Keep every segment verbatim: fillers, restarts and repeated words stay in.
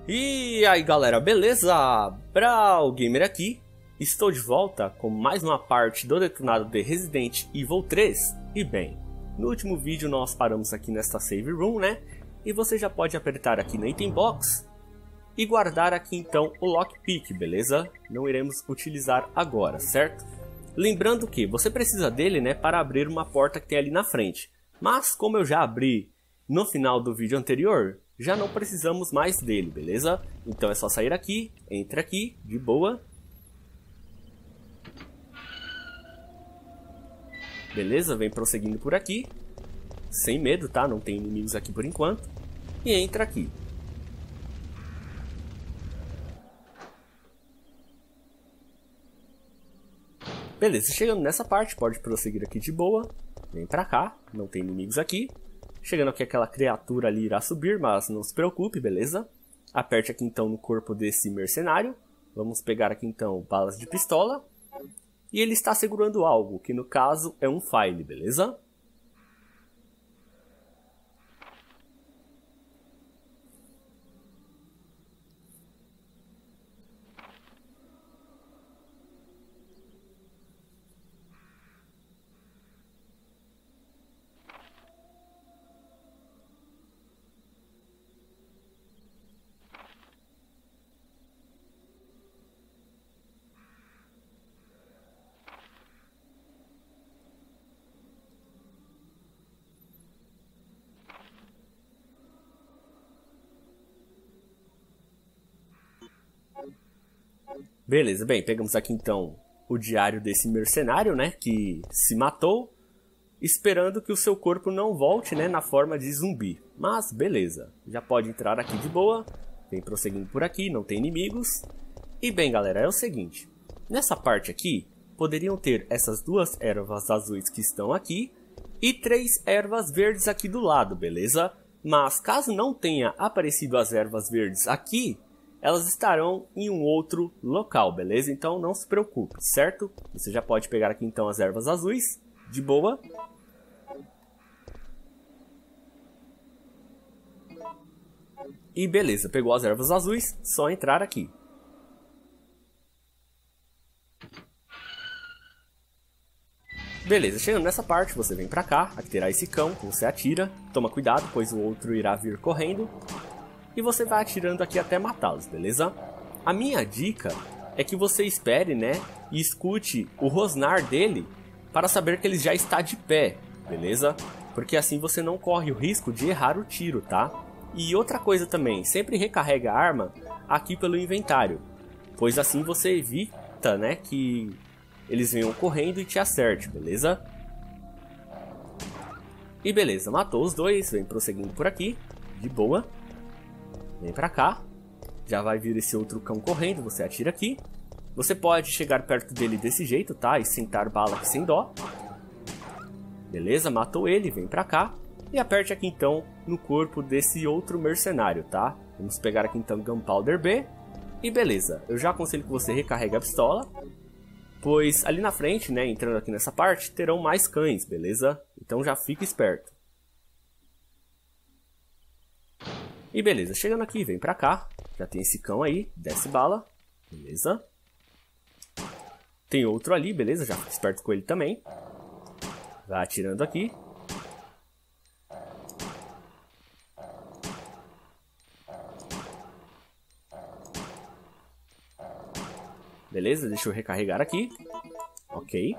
E aí galera, beleza? Brawl Gamer aqui, estou de volta com mais uma parte do detonado de Resident Evil três. E bem, no último vídeo nós paramos aqui nesta save room, né? E você já pode apertar aqui na item box e guardar aqui então o lockpick, beleza? Não iremos utilizar agora, certo? Lembrando que você precisa dele, né, para abrir uma porta que tem ali na frente. Mas como eu já abri no final do vídeo anterior, já não precisamos mais dele, beleza? Então é só sair aqui, entra aqui, de boa. Beleza, vem prosseguindo por aqui. Sem medo, tá? Não tem inimigos aqui por enquanto. E entra aqui. Beleza, chegando nessa parte, pode prosseguir aqui de boa. Vem pra cá, não tem inimigos aqui. Chegando aqui, aquela criatura ali irá subir, mas não se preocupe, beleza? Aperte aqui então no corpo desse mercenário. Vamos pegar aqui então balas de pistola. E ele está segurando algo, que no caso é um file, beleza? Beleza, bem, pegamos aqui então o diário desse mercenário, né, que se matou, esperando que o seu corpo não volte, né, na forma de zumbi. Mas beleza, já pode entrar aqui de boa, vem prosseguindo por aqui, não tem inimigos. E bem galera, é o seguinte, nessa parte aqui, poderiam ter essas duas ervas azuis que estão aqui, e três ervas verdes aqui do lado, beleza? Mas caso não tenha aparecido as ervas verdes aqui, elas estarão em um outro local, beleza? Então não se preocupe, certo? Você já pode pegar aqui então as ervas azuis, de boa. E beleza, pegou as ervas azuis, só entrar aqui. Beleza, chegando nessa parte, você vem pra cá, aqui terá esse cão, você atira, toma cuidado, pois o outro irá vir correndo. E você vai atirando aqui até matá-los, beleza? A minha dica é que você espere, né, e escute o rosnar dele para saber que ele já está de pé, beleza? Porque assim você não corre o risco de errar o tiro, tá? E outra coisa também, sempre recarrega a arma aqui pelo inventário, pois assim você evita, né, que eles venham correndo e te acerte, beleza? E beleza, matou os dois, vem prosseguindo por aqui, de boa. Vem pra cá, já vai vir esse outro cão correndo, você atira aqui. Você pode chegar perto dele desse jeito, tá? E sentar bala aqui sem dó. Beleza, matou ele, vem pra cá. E aperte aqui então no corpo desse outro mercenário, tá? Vamos pegar aqui então Gunpowder B. E beleza, eu já aconselho que você recarregue a pistola, pois ali na frente, né, entrando aqui nessa parte, terão mais cães, beleza? Então já fica esperto. E beleza, chegando aqui, vem pra cá, já tem esse cão aí, desce bala, beleza. Tem outro ali, beleza, já fica esperto com ele também. Vai atirando aqui. Beleza, deixa eu recarregar aqui. Ok.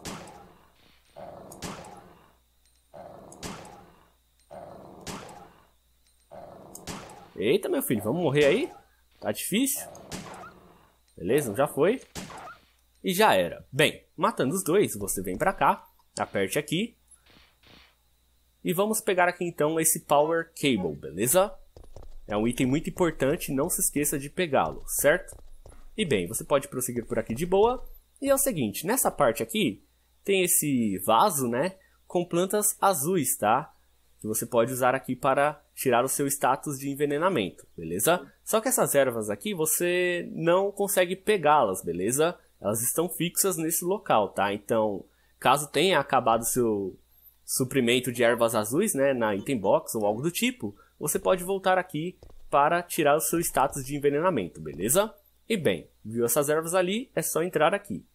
Eita, meu filho, vamos morrer aí? Tá difícil. Beleza, já foi. E já era. Bem, matando os dois, você vem pra cá, aperte aqui. E vamos pegar aqui então esse Power Cable, beleza? É um item muito importante, não se esqueça de pegá-lo, certo? E bem, você pode prosseguir por aqui de boa. E é o seguinte, nessa parte aqui, tem esse vaso, né, com plantas azuis, tá? Que você pode usar aqui para tirar o seu status de envenenamento, beleza? Só que essas ervas aqui você não consegue pegá-las, beleza? Elas estão fixas nesse local, tá? Então, caso tenha acabado o seu suprimento de ervas azuis, né, na item box ou algo do tipo, você pode voltar aqui para tirar o seu status de envenenamento, beleza? E bem, viu essas ervas ali, é só entrar aqui.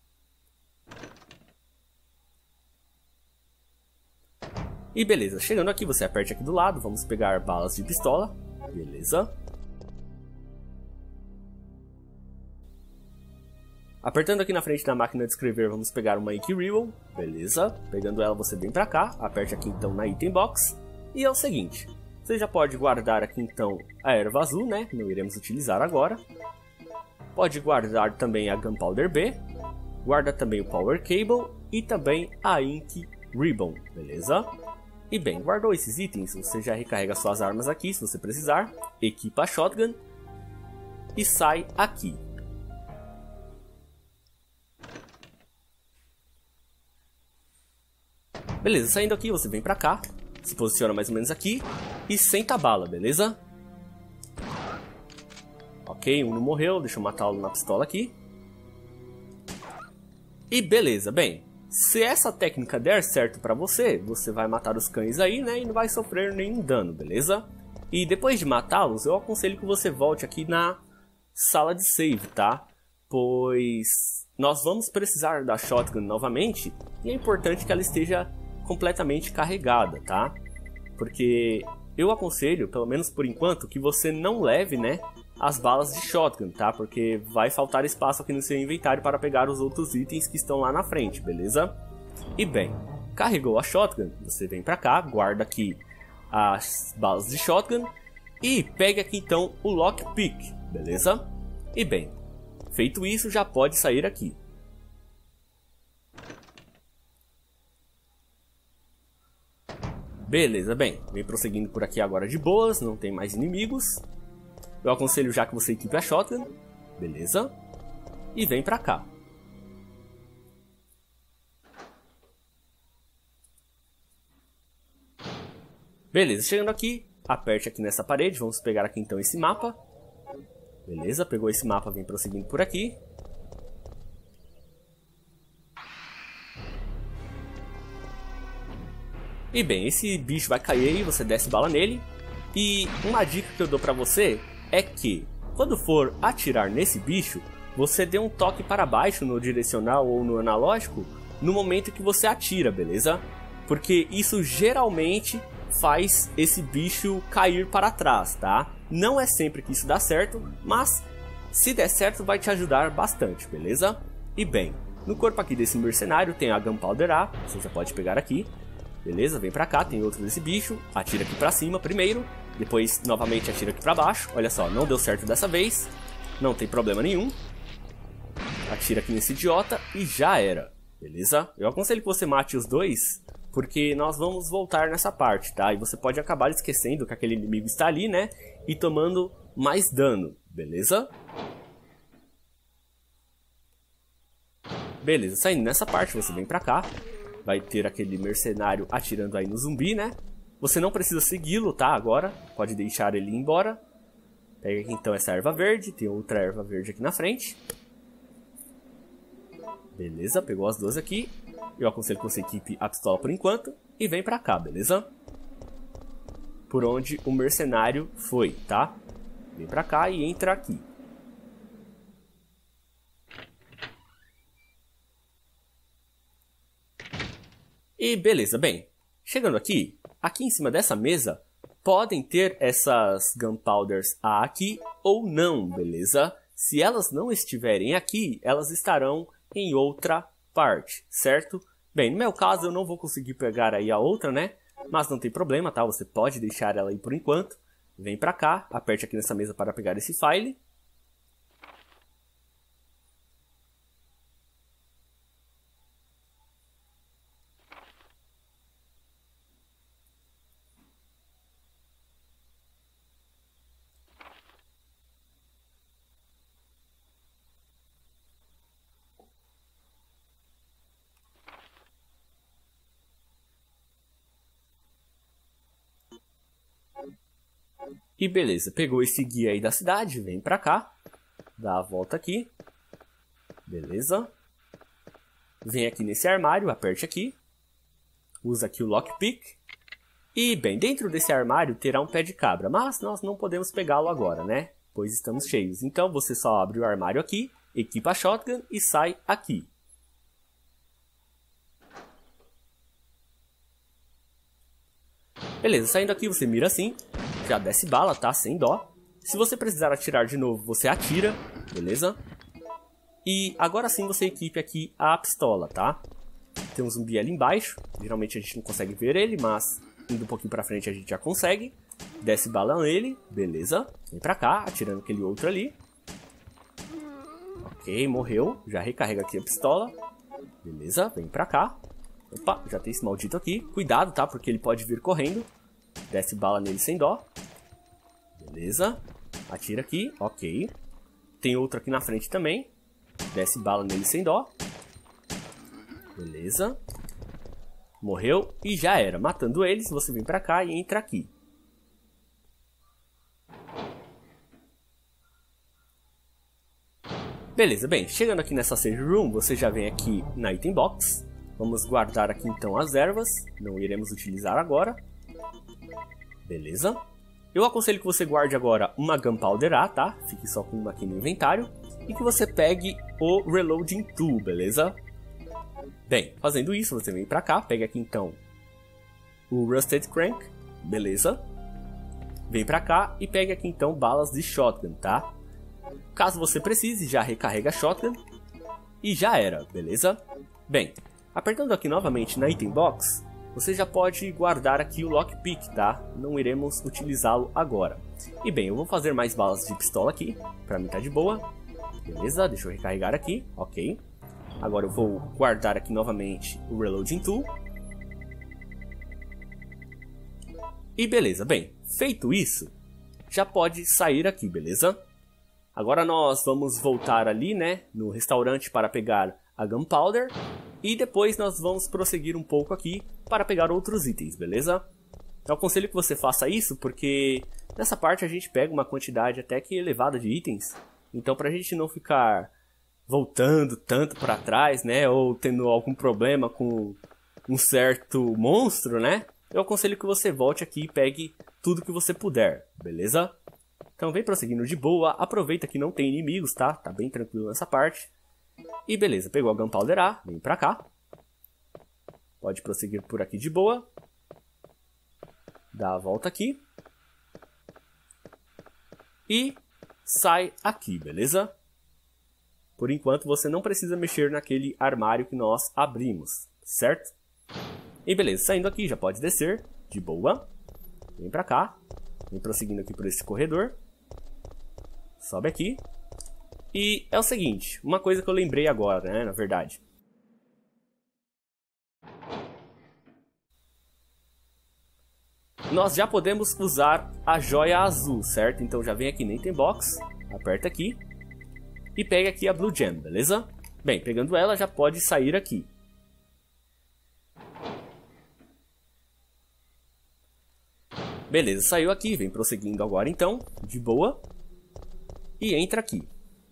E beleza, chegando aqui você aperte aqui do lado, vamos pegar balas de pistola, beleza? Apertando aqui na frente da máquina de escrever, vamos pegar uma Ink Ribbon, beleza? Pegando ela você vem pra cá, aperte aqui então na Item Box. E é o seguinte, você já pode guardar aqui então a erva azul, né? Não iremos utilizar agora. Pode guardar também a Gunpowder B, guarda também o Power Cable e também a Ink Ribbon, beleza? E bem, guardou esses itens, você já recarrega suas armas aqui se você precisar, equipa a Shotgun e sai aqui. Beleza, saindo aqui você vem pra cá, se posiciona mais ou menos aqui e senta a bala, beleza? Ok, um não morreu, deixa eu matá-lo na pistola aqui. E beleza, bem, se essa técnica der certo pra você, você vai matar os cães aí, né, e não vai sofrer nenhum dano, beleza? E depois de matá-los, eu aconselho que você volte aqui na sala de save, tá? Pois nós vamos precisar da Shotgun novamente e é importante que ela esteja completamente carregada, tá? Porque eu aconselho, pelo menos por enquanto, que você não leve, né, as balas de Shotgun, tá? Porque vai faltar espaço aqui no seu inventário para pegar os outros itens que estão lá na frente, beleza? E bem, carregou a Shotgun, você vem pra cá, guarda aqui as balas de Shotgun e pega aqui então o Lockpick, beleza? E bem, feito isso, já pode sair aqui. Beleza, bem, vem prosseguindo por aqui agora de boas, não tem mais inimigos. Eu aconselho já que você equipe a Shotgun, beleza? E vem pra cá. Beleza, chegando aqui, aperte aqui nessa parede, vamos pegar aqui então esse mapa. Beleza, pegou esse mapa, vem prosseguindo por aqui. E bem, esse bicho vai cair aí, você desce bala nele. E uma dica que eu dou pra você é que, quando for atirar nesse bicho, você dê um toque para baixo no direcional ou no analógico no momento que você atira, beleza? Porque isso geralmente faz esse bicho cair para trás, tá? Não é sempre que isso dá certo, mas se der certo vai te ajudar bastante, beleza? E bem, no corpo aqui desse mercenário tem a Gunpowder A, você já pode pegar aqui. Beleza, vem pra cá, tem outro desse bicho, atira aqui pra cima primeiro, depois novamente atira aqui pra baixo, olha só, não deu certo dessa vez, não tem problema nenhum. Atira aqui nesse idiota e já era, beleza? Eu aconselho que você mate os dois, porque nós vamos voltar nessa parte, tá? E você pode acabar esquecendo que aquele inimigo está ali, né? E tomando mais dano, beleza? Beleza, saindo nessa parte você vem pra cá. Vai ter aquele mercenário atirando aí no zumbi, né? Você não precisa segui-lo, tá? Agora, pode deixar ele ir embora. Pega aqui então essa erva verde, tem outra erva verde aqui na frente. Beleza, pegou as duas aqui. Eu aconselho que você equipe a pistola por enquanto e vem pra cá, beleza? Por onde o mercenário foi, tá? Vem pra cá e entra aqui. E beleza, bem, chegando aqui, aqui em cima dessa mesa, podem ter essas Gunpowders A aqui ou não, beleza? Se elas não estiverem aqui, elas estarão em outra parte, certo? Bem, no meu caso eu não vou conseguir pegar aí a outra, né? Mas não tem problema, tá? Você pode deixar ela aí por enquanto. Vem pra cá, aperte aqui nessa mesa para pegar esse file. E beleza, pegou esse guia aí da cidade, vem pra cá, dá a volta aqui, beleza. Vem aqui nesse armário, aperte aqui, usa aqui o lockpick E bem, dentro desse armário terá um pé de cabra, mas nós não podemos pegá-lo agora, né? Pois estamos cheios. Então você só abre o armário aqui, equipa a shotgun e sai aqui. Beleza, saindo aqui você mira assim, já desce bala, tá? Sem dó. Se você precisar atirar de novo, você atira, beleza? E agora sim você equipe aqui a pistola, tá? Tem um zumbi ali embaixo, geralmente a gente não consegue ver ele, mas indo um pouquinho pra frente a gente já consegue. Desce bala nele, beleza? Vem pra cá, atirando aquele outro ali. Ok, morreu, já recarrega aqui a pistola. Beleza, vem pra cá. Opa, já tem esse maldito aqui. Cuidado, tá? Porque ele pode vir correndo. Desce bala nele sem dó. Beleza. Atira aqui, ok. Tem outro aqui na frente também. Desce bala nele sem dó. Beleza. Morreu e já era. Matando eles, você vem pra cá e entra aqui. Beleza, bem. Chegando aqui nessa save room, você já vem aqui na item box. Vamos guardar aqui então as ervas, não iremos utilizar agora. Beleza. Eu aconselho que você guarde agora uma Gunpowder A, tá? Fique só com uma aqui no inventário. E que você pegue o Reloading Tool, beleza? Bem, fazendo isso, você vem pra cá, pega aqui então o Rusted Crank, beleza? Vem pra cá e pega aqui então balas de shotgun, tá? Caso você precise, já recarrega a shotgun e já era, beleza? Bem, apertando aqui novamente na item box, você já pode guardar aqui o lockpick, tá? Não iremos utilizá-lo agora. E bem, eu vou fazer mais balas de pistola aqui, pra mim tá de boa. Beleza, deixa eu recarregar aqui, ok. Agora eu vou guardar aqui novamente o Reloading Tool. E beleza, bem, feito isso, já pode sair aqui, beleza? Agora nós vamos voltar ali, né, no restaurante para pegar a Gunpowder. E depois nós vamos prosseguir um pouco aqui para pegar outros itens, beleza? Eu aconselho que você faça isso porque nessa parte a gente pega uma quantidade até que elevada de itens. Então pra gente não ficar voltando tanto para trás, né? Ou tendo algum problema com um certo monstro, né? Eu aconselho que você volte aqui e pegue tudo que você puder, beleza? Então vem prosseguindo de boa, aproveita que não tem inimigos, tá? Tá bem tranquilo nessa parte. E beleza, pegou a Gunpowder A, vem pra cá. Pode prosseguir por aqui de boa. Dá a volta aqui. E sai aqui, beleza? Por enquanto você não precisa mexer naquele armário que nós abrimos, certo? E beleza, saindo aqui já pode descer, de boa. Vem pra cá. Vem prosseguindo aqui por esse corredor. Sobe aqui. E é o seguinte, uma coisa que eu lembrei agora, né, na verdade. Nós já podemos usar a joia azul, certo? Então já vem aqui no item box, aperta aqui e pega aqui a Blue Gem, beleza? Bem, pegando ela já pode sair aqui. Beleza, saiu aqui, vem prosseguindo agora então, de boa. E entra aqui.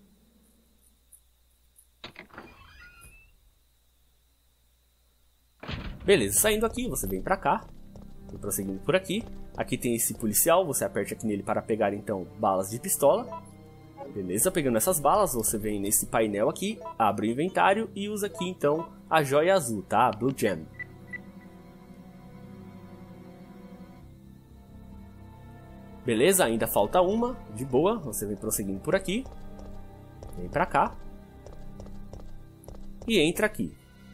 Beleza, saindo aqui, você vem pra cá. Vem prosseguindo por aqui. Aqui tem esse policial, você aperte aqui nele para pegar então balas de pistola. Beleza, pegando essas balas, você vem nesse painel aqui, abre o inventário e usa aqui então a joia azul, tá? A Blue Gem. Beleza, ainda falta uma, de boa, você vem prosseguindo por aqui. Vem pra cá. E entra aqui.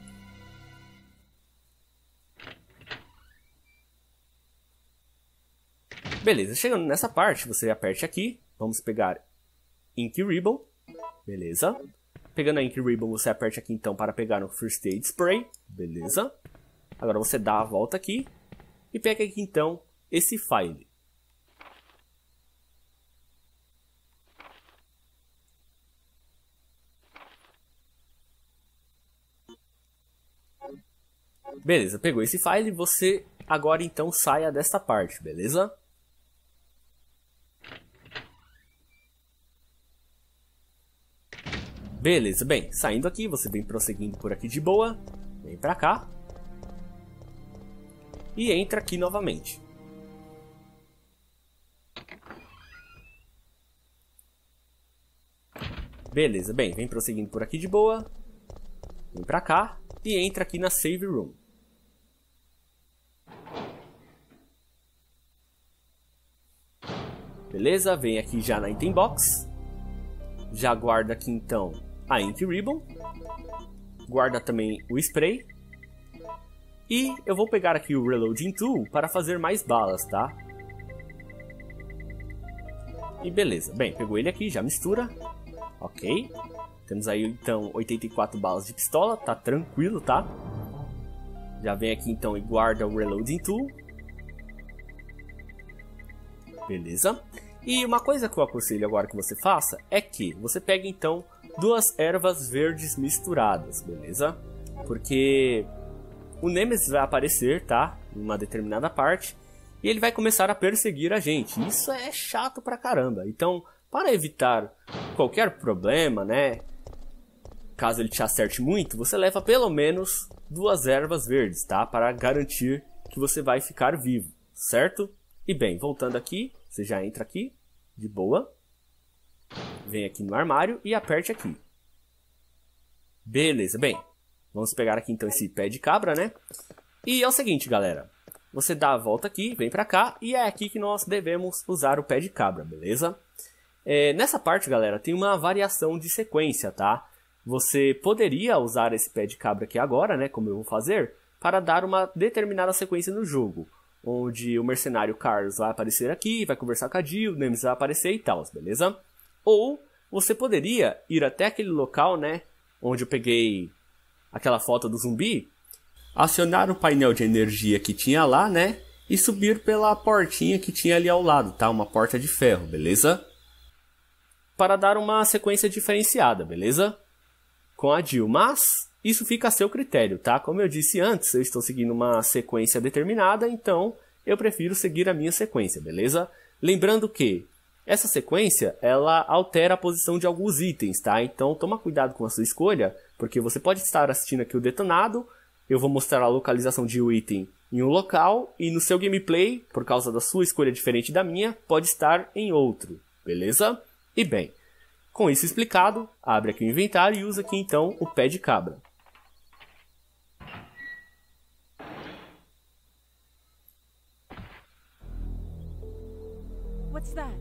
Beleza, chegando nessa parte, você aperte aqui. Vamos pegar Ink Ribbon. Beleza. Pegando a Ink Ribbon, você aperte aqui então para pegar o First Aid Spray. Beleza. Agora você dá a volta aqui. E pega aqui então esse file. Beleza, pegou esse file e você agora então saia desta parte, beleza? Beleza, bem, saindo aqui, você vem prosseguindo por aqui de boa, vem pra cá. e entra aqui novamente. Beleza, bem, vem prosseguindo por aqui de boa. Vem pra cá e entra aqui na Save Room. Beleza, vem aqui já na Item Box. Já guarda aqui então a Ink Ribbon. Guarda também o Spray. E eu vou pegar aqui o Reloading Tool para fazer mais balas, tá? E beleza, bem, pegou ele aqui, já mistura. Ok. Temos aí então oitenta e quatro balas de pistola, tá tranquilo, tá? Já vem aqui então e guarda o Reloading Tool. Beleza. E uma coisa que eu aconselho agora que você faça é que você pegue então duas ervas verdes misturadas, beleza? Porque o Nemesis vai aparecer, tá? Em uma determinada parte. E ele vai começar a perseguir a gente. Isso é chato pra caramba. Então, para evitar qualquer problema, né? Caso ele te acerte muito, você leva pelo menos duas ervas verdes, tá? Para garantir que você vai ficar vivo, certo? E bem, voltando aqui, você já entra aqui, de boa. Vem aqui no armário e aperte aqui. Beleza, bem. Vamos pegar aqui então esse pé de cabra, né? E é o seguinte, galera. Você dá a volta aqui, vem pra cá, e é aqui que nós devemos usar o pé de cabra, beleza? É, nessa parte, galera, tem uma variação de sequência, tá? Você poderia usar esse pé de cabra aqui agora, né? Como eu vou fazer, para dar uma determinada sequência no jogo. Onde o mercenário Carlos vai aparecer aqui, vai conversar com a Jill, o Nemesis vai aparecer e tal, beleza? Ou você poderia ir até aquele local, né? Onde eu peguei aquela foto do zumbi, acionar o painel de energia que tinha lá, né? E subir pela portinha que tinha ali ao lado, tá? Uma porta de ferro, beleza? Para dar uma sequência diferenciada, beleza? Com a Jill, mas isso fica a seu critério, tá? Como eu disse antes, eu estou seguindo uma sequência determinada, então eu prefiro seguir a minha sequência, beleza? Lembrando que essa sequência, ela altera a posição de alguns itens, tá? Então toma cuidado com a sua escolha, porque você pode estar assistindo aqui o detonado, eu vou mostrar a localização de um item em um local, e no seu gameplay, por causa da sua escolha diferente da minha, pode estar em outro, beleza? E bem, com isso explicado, abre aqui o inventário e usa aqui então o pé de cabra. What's that?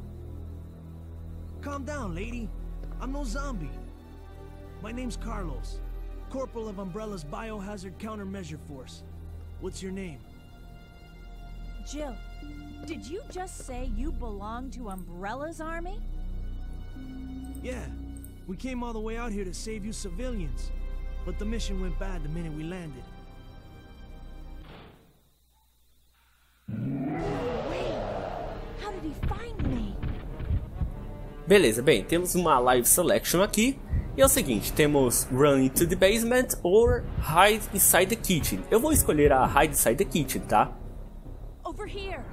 Calm down, lady. I'm no zombie. My name's Carlos, Corporal of Umbrella's Biohazard Countermeasure Force. What's your name? Jill, did you just say you belong to Umbrella's army? Yeah, we came all the way out here to save you civilians, but the mission went bad the minute we landed. Wait, how did he find me? Beleza, bem, temos uma live selection aqui. E é o seguinte, temos Run into the Basement or Hide Inside the Kitchen. Eu vou escolher a Hide Inside the Kitchen, tá? Over here.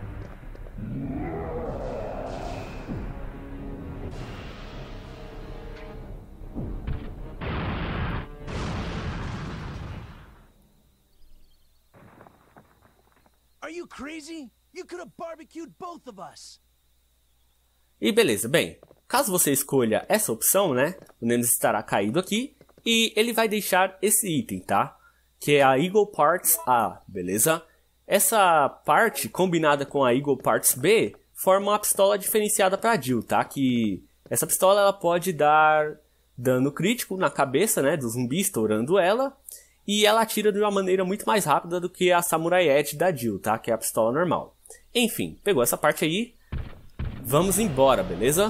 Are you crazy? You could have barbecued both of us. E beleza, bem, caso você escolha essa opção, né, o Nemesis estará caído aqui e ele vai deixar esse item, tá? Que é a Eagle Parts A, beleza? Essa parte, combinada com a Eagle Parts B, forma uma pistola diferenciada para Jill, tá? Que essa pistola ela pode dar dano crítico na cabeça, né, do zumbi, estourando ela, e ela atira de uma maneira muito mais rápida do que a Samurai Edge da Jill, tá? Que é a pistola normal. Enfim, pegou essa parte aí. Vamos embora, beleza?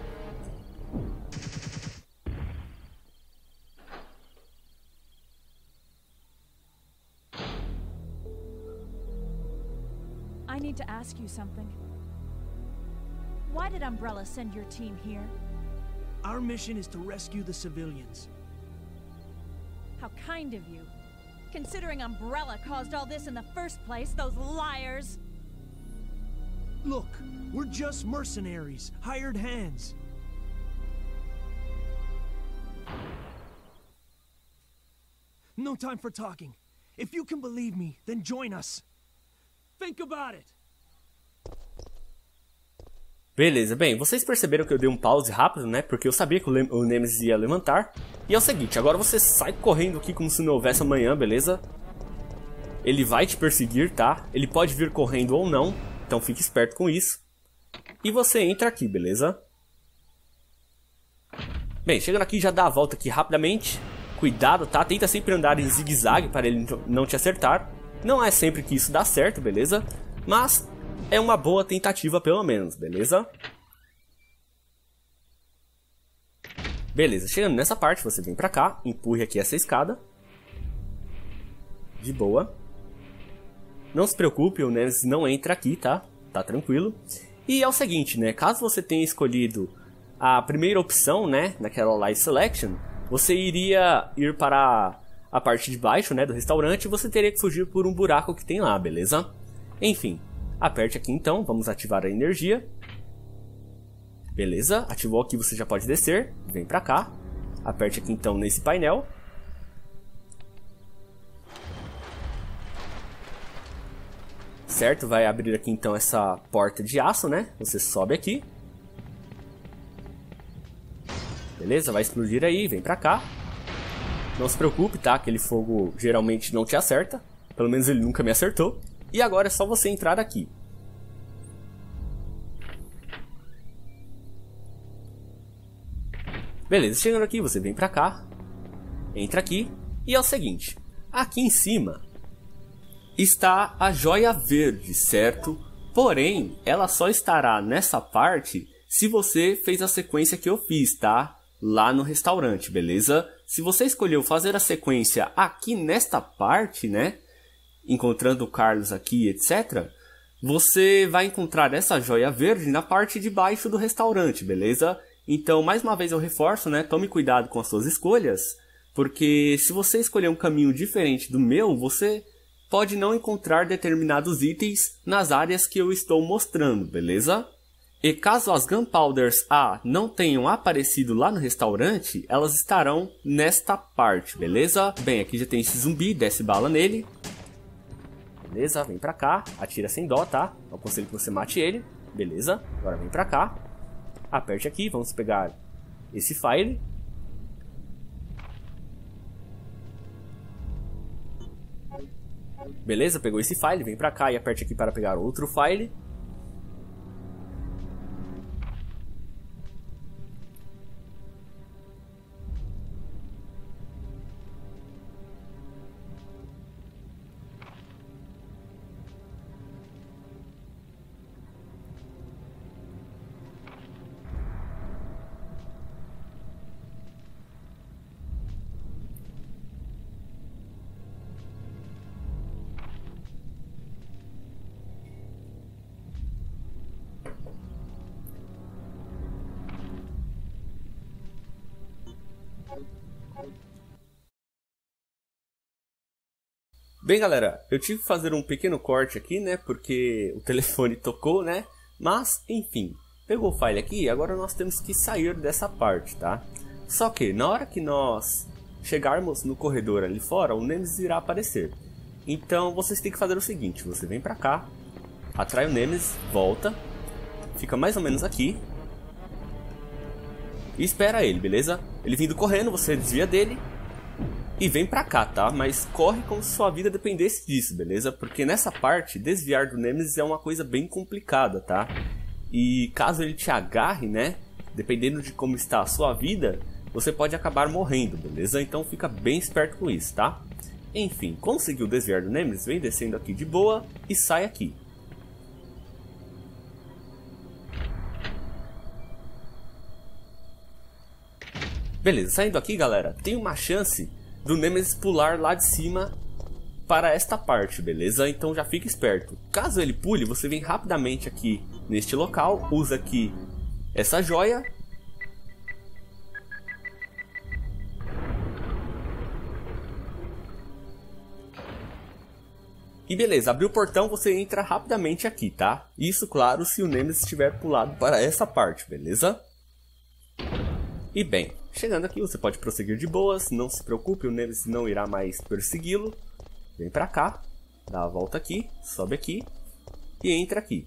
I need to ask you something. Why did Umbrella send your team here? Our mission is to rescue the civilians. How kind of you. Considering Umbrella caused all this in the first place, those liars! Look, we're just mercenaries, hired hands. No time for talking. If you can believe me, then join us. Think about it. Beleza, bem, vocês perceberam que eu dei um pause rápido, né? Porque eu sabia que o, o Nemesis ia levantar. E é o seguinte, agora você sai correndo aqui como se não houvesse amanhã, beleza? Ele vai te perseguir, tá? Ele pode vir correndo ou não, então fique esperto com isso. E você entra aqui, beleza? Bem, chegando aqui já dá a volta aqui rapidamente. Cuidado, tá? Tenta sempre andar em zigue-zague para ele não te acertar. Não é sempre que isso dá certo, beleza? Mas é uma boa tentativa pelo menos, beleza? Beleza, chegando nessa parte você vem pra cá, empurre aqui essa escada. De boa. Não se preocupe, o Nemesis não entra aqui, tá? Tá tranquilo. E é o seguinte, né? Caso você tenha escolhido a primeira opção, né? Naquela Live Selection, você iria ir para a parte de baixo, né? Do restaurante e você teria que fugir por um buraco que tem lá, beleza? Enfim, aperte aqui então, vamos ativar a energia. Beleza, ativou aqui, você já pode descer. Vem pra cá. Aperte aqui então nesse painel. Certo, vai abrir aqui então essa porta de aço, né? Você sobe aqui. Beleza, vai explodir aí, vem pra cá. Não se preocupe, tá? Aquele fogo geralmente não te acerta. Pelo menos ele nunca me acertou. E agora é só você entrar aqui. Beleza, chegando aqui, você vem pra cá. Entra aqui. E é o seguinte, aqui em cima está a joia verde, certo? Porém, ela só estará nessa parte se você fez a sequência que eu fiz, tá? Lá no restaurante, beleza? Se você escolheu fazer a sequência aqui nesta parte, né? Encontrando o Carlos aqui, etcétera. Você vai encontrar essa joia verde na parte de baixo do restaurante, beleza? Então, mais uma vez eu reforço, né? Tome cuidado com as suas escolhas. Porque se você escolher um caminho diferente do meu, você pode não encontrar determinados itens nas áreas que eu estou mostrando, beleza? E caso as Gunpowders A não tenham aparecido lá no restaurante, elas estarão nesta parte, beleza? Bem, aqui já tem esse zumbi, desce bala nele. Beleza, vem pra cá, atira sem dó, tá? Eu aconselho que você mate ele, beleza? Agora vem pra cá, aperte aqui, vamos pegar esse file. Beleza, pegou esse file, vem pra cá e aperte aqui para pegar outro file. Bem, galera, eu tive que fazer um pequeno corte aqui, né, porque o telefone tocou, né, mas, enfim, pegou o file aqui, agora nós temos que sair dessa parte, tá? Só que, na hora que nós chegarmos no corredor ali fora, o Nemesis irá aparecer. Então, vocês têm que fazer o seguinte, você vem pra cá, atrai o Nemesis, volta, fica mais ou menos aqui, e espera ele, beleza? Ele vindo correndo, você desvia dele, e vem pra cá, tá? Mas corre como se sua vida dependesse disso, beleza? Porque nessa parte, desviar do Nemesis é uma coisa bem complicada, tá? E caso ele te agarre, né? Dependendo de como está a sua vida, você pode acabar morrendo, beleza? Então fica bem esperto com isso, tá? Enfim, conseguiu desviar do Nemesis, vem descendo aqui de boa e sai aqui. Beleza, saindo aqui, galera, tem uma chance do Nemesis pular lá de cima para esta parte, beleza? Então já fica esperto. Caso ele pule, você vem rapidamente aqui neste local, usa aqui essa joia. E beleza, abriu o portão, você entra rapidamente aqui, tá? Isso, claro, se o Nemesis tiver pulado para essa parte, beleza? E bem, chegando aqui você pode prosseguir de boas, não se preocupe, o Nemesis não irá mais persegui-lo. Vem pra cá, dá a volta aqui, sobe aqui. e entra aqui.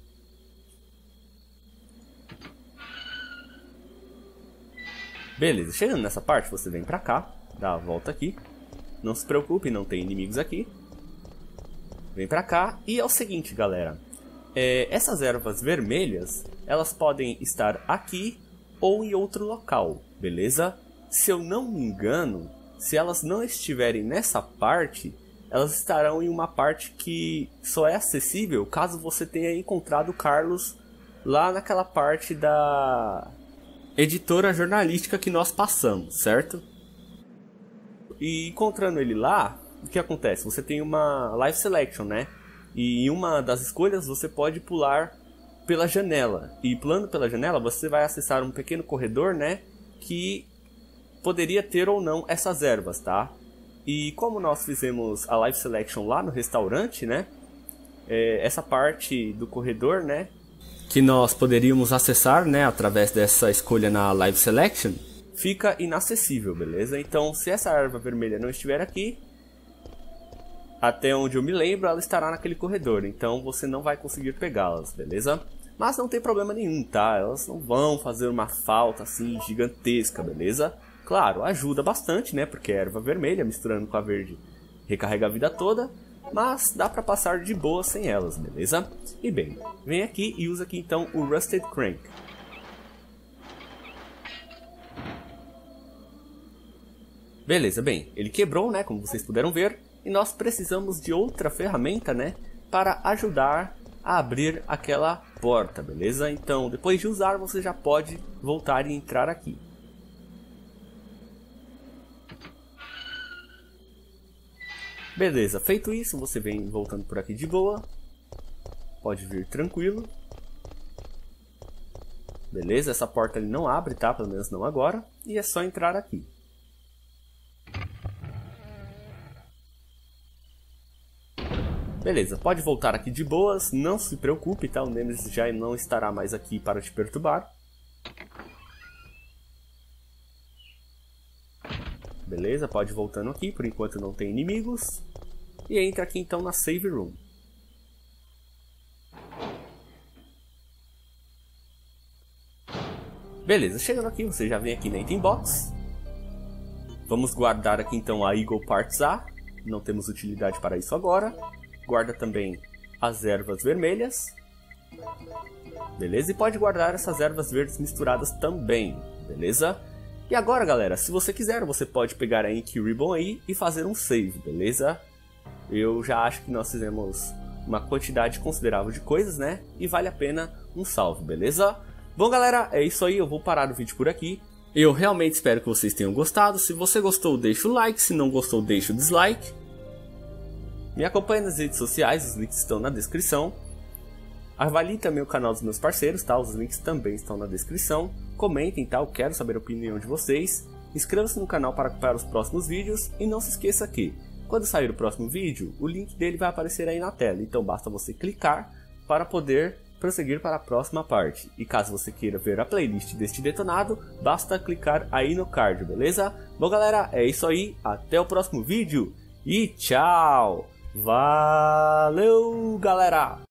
Beleza, chegando nessa parte você vem pra cá, dá a volta aqui. Não se preocupe, não tem inimigos aqui. Vem pra cá e é o seguinte, galera. É, essas ervas vermelhas, elas podem estar aqui ou em outro local, beleza? Se eu não me engano, se elas não estiverem nessa parte, elas estarão em uma parte que só é acessível caso você tenha encontrado o Carlos lá naquela parte da editora jornalística que nós passamos, certo? E encontrando ele lá, o que acontece? Você tem uma Live Selection, né? E em uma das escolhas você pode pular pela janela. E pulando pela janela você vai acessar um pequeno corredor, né? Que poderia ter ou não essas ervas, tá? E como nós fizemos a Live Selection lá no restaurante, né? É, essa parte do corredor, né? Que nós poderíamos acessar, né? Através dessa escolha na Live Selection, fica inacessível, beleza? Então, se essa erva vermelha não estiver aqui, até onde eu me lembro, ela estará naquele corredor. Então, você não vai conseguir pegá-las, beleza? Mas não tem problema nenhum, tá? Elas não vão fazer uma falta assim gigantesca, beleza? Claro, ajuda bastante, né? Porque a erva vermelha misturando com a verde recarrega a vida toda. Mas dá pra passar de boa sem elas, beleza? E bem, vem aqui e usa aqui então o Rusted Crank. Beleza, bem, ele quebrou, né? Como vocês puderam ver. E nós precisamos de outra ferramenta, né? Para ajudar a abrir aquela porta, beleza? Então, depois de usar, você já pode voltar e entrar aqui. Beleza, feito isso, você vem voltando por aqui de boa. Pode vir tranquilo. Beleza, essa porta ele não abre, tá? Pelo menos não agora. E é só entrar aqui. Beleza, pode voltar aqui de boas, não se preocupe, tá? O Nemesis já não estará mais aqui para te perturbar. Beleza, pode ir voltando aqui, por enquanto não tem inimigos. E entra aqui então na Save Room. Beleza, chegando aqui, você já vem aqui na Item Box. Vamos guardar aqui então a Eagle Parts A. Não temos utilidade para isso agora. Guarda também as ervas vermelhas. Beleza, e pode guardar essas ervas verdes misturadas também, beleza? E agora, galera, se você quiser, você pode pegar a Ink Ribbon aí e fazer um save, beleza? Eu já acho que nós fizemos uma quantidade considerável de coisas, né? E vale a pena um salve, beleza? Bom, galera, é isso aí, eu vou parar o vídeo por aqui. Eu realmente espero que vocês tenham gostado. Se você gostou, deixa o like. Se não gostou, deixa o dislike. Me acompanhe nas redes sociais, os links estão na descrição. Avalie também o canal dos meus parceiros, tá? Os links também estão na descrição. Comentem, tá? Eu quero saber a opinião de vocês. Inscreva-se no canal para acompanhar os próximos vídeos. E não se esqueça que, quando sair o próximo vídeo, o link dele vai aparecer aí na tela. Então basta você clicar para poder prosseguir para a próxima parte. E caso você queira ver a playlist deste detonado, basta clicar aí no card, beleza? Bom, galera, é isso aí. Até o próximo vídeo. E tchau! Valeu, galera!